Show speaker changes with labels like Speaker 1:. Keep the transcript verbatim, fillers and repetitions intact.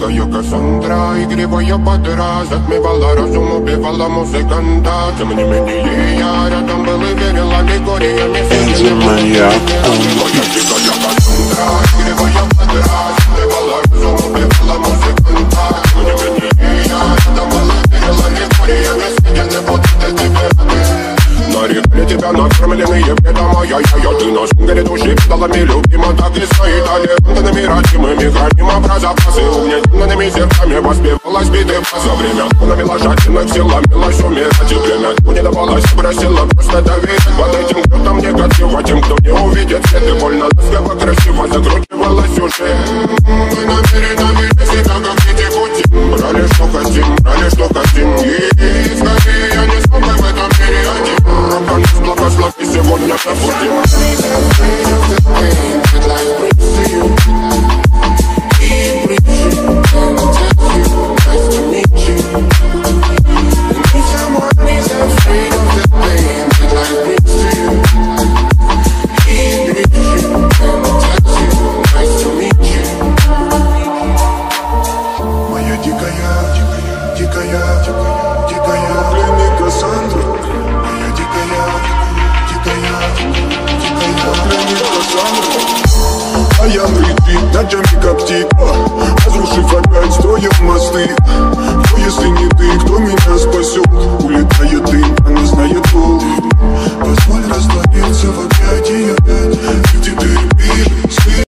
Speaker 1: дикая Кассандра, игривая подра, затмевала разум, убивала музыканта. Тем не менее я рядом был и верил аллегориями.
Speaker 2: Моя
Speaker 1: дикая Кассандра, игривая подра, затмевала разум, убивала музыканта. Тем не менее я рядом был и верил аллегориями. Съедены будут эти веры. Нарекали тебя накормленные бредом, ай-яй-яй, ты на шунгере души педалами любима, так и стоит толерантными родимыми, храним образопасы, угнетенными сердцами воспевалась биты за время тонами ложательных сил ломилась умирать, и время не давалось, просила просто доверять под этим кто-то негатива, тем, кто не увидит свет, и больно ласково красиво закручивалась уже. Мы намеренно вели себя, как дети пути, брали что хотим, брали что хотим, и скорее я не смог в этом мире один. Рок-н благослови сегодня забудем.
Speaker 3: Моя дикая, дикая, дикая, дикая племя Кассандра. Моя дикая, дикая, дикая племя Кассандра. А я прикрыт ночами как птица.